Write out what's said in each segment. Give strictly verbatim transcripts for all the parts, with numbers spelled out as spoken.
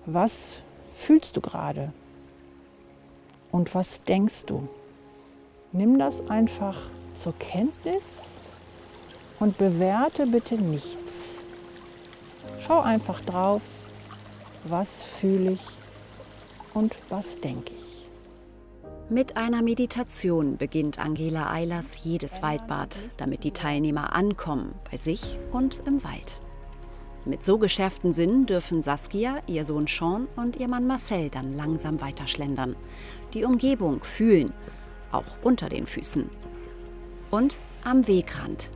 Was fühlst du gerade? Und was denkst du? Nimm das einfach zur Kenntnis und bewerte bitte nichts. Schau einfach drauf, was fühle ich und was denke ich. Mit einer Meditation beginnt Angela Eilers jedes Waldbad, damit die Teilnehmer ankommen, bei sich und im Wald. Mit so geschärften Sinnen dürfen Saskia, ihr Sohn Sean und ihr Mann Marcel dann langsam weiterschlendern. Die Umgebung fühlen, auch unter den Füßen. Und am Wegrand.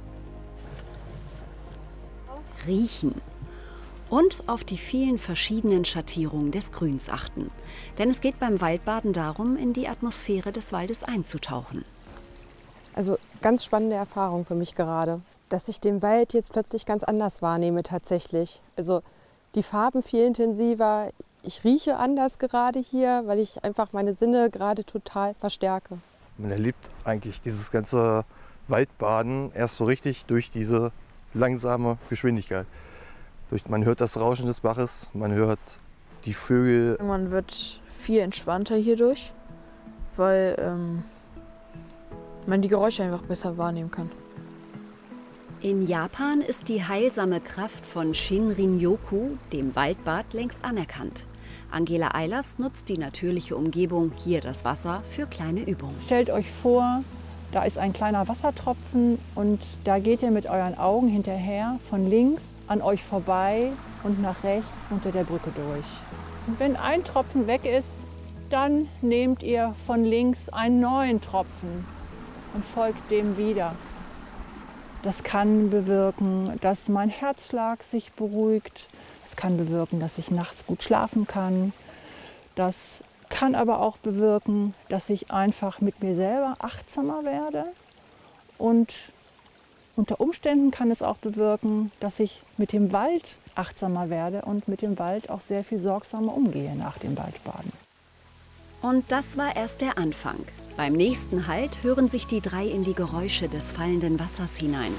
Riechen. Und auf die vielen verschiedenen Schattierungen des Grüns achten. Denn es geht beim Waldbaden darum, in die Atmosphäre des Waldes einzutauchen. Also ganz spannende Erfahrung für mich gerade, dass ich den Wald jetzt plötzlich ganz anders wahrnehme tatsächlich. Also die Farben viel intensiver, ich rieche anders gerade hier, weil ich einfach meine Sinne gerade total verstärke. Man erlebt eigentlich dieses ganze Waldbaden erst so richtig durch diese langsame Geschwindigkeit. Man hört das Rauschen des Baches, man hört die Vögel. Man wird viel entspannter hierdurch, weil ähm, man die Geräusche einfach besser wahrnehmen kann. In Japan ist die heilsame Kraft von Shinrin-yoku, dem Waldbad, längst anerkannt. Angela Eilers nutzt die natürliche Umgebung, hier das Wasser, für kleine Übungen. Stellt euch vor, da ist ein kleiner Wassertropfen und da geht ihr mit euren Augen hinterher von links an euch vorbei und nach rechts unter der Brücke durch. Und wenn ein Tropfen weg ist, dann nehmt ihr von links einen neuen Tropfen und folgt dem wieder. Das kann bewirken, dass mein Herzschlag sich beruhigt. Das kann bewirken, dass ich nachts gut schlafen kann. Das kann aber auch bewirken, dass ich einfach mit mir selber achtsamer werde. Und unter Umständen kann es auch bewirken, dass ich mit dem Wald achtsamer werde und mit dem Wald auch sehr viel sorgsamer umgehe nach dem Waldbaden. Und das war erst der Anfang. Beim nächsten Halt hören sich die drei in die Geräusche des fallenden Wassers hinein.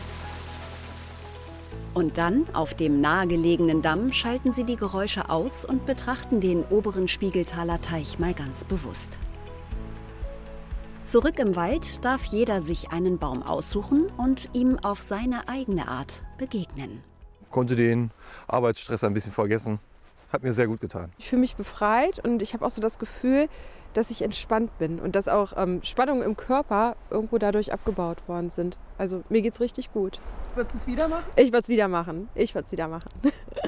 Und dann, auf dem nahegelegenen Damm, schalten sie die Geräusche aus und betrachten den oberen Spiegeltaler Teich mal ganz bewusst. Zurück im Wald darf jeder sich einen Baum aussuchen und ihm auf seine eigene Art begegnen. Konnte den Arbeitsstress ein bisschen vergessen. Hat mir sehr gut getan. Ich fühle mich befreit und ich habe auch so das Gefühl, dass ich entspannt bin und dass auch ähm, Spannungen im Körper irgendwo dadurch abgebaut worden sind. Also mir geht's richtig gut. Würdest du es wieder machen? Ich würde es wieder machen. Ich würde es wieder machen.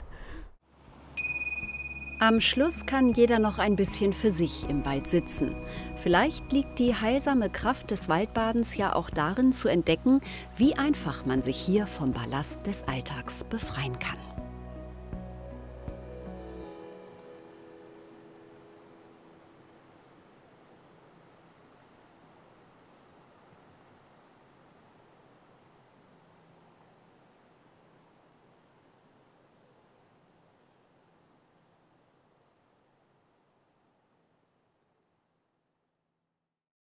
Am Schluss kann jeder noch ein bisschen für sich im Wald sitzen. Vielleicht liegt die heilsame Kraft des Waldbadens ja auch darin zu entdecken, wie einfach man sich hier vom Ballast des Alltags befreien kann.